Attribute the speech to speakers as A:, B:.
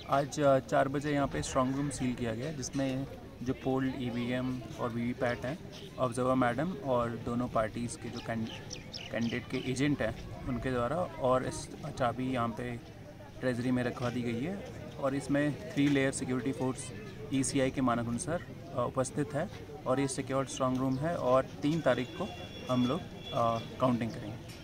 A: आज 4 बजे यहाँ पे स्ट्रॉन्ग रूम सील किया गया, जिसमें जो पोल ईवीएम और वीवीपैट हैं, ऑब्जर्वर मैडम और दोनों पार्टीज़ के जो कैंडिडेट के एजेंट हैं उनके द्वारा, और इस चाबी यहाँ पे ट्रेजरी में रखवा दी गई है। और इसमें 3 लेयर सिक्योरिटी फोर्स ECI के मानक अनुसार उपस्थित है और ये सिक्योर्ड स्ट्रॉन्ग रूम है। और 3 तारीख को हम लोग काउंटिंग करेंगे।